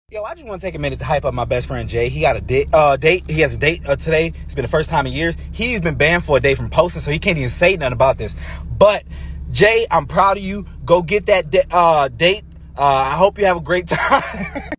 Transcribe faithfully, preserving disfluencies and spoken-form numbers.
Yo, I just want to take a minute to hype up my best friend Jay. He got a date. Uh, date. He has a date uh, today. It's been the first time in years. He's been banned for a day from posting, so he can't even say nothing about this. But Jay, I'm proud of you. Go get that da- uh, date. Uh, I hope you have a great time.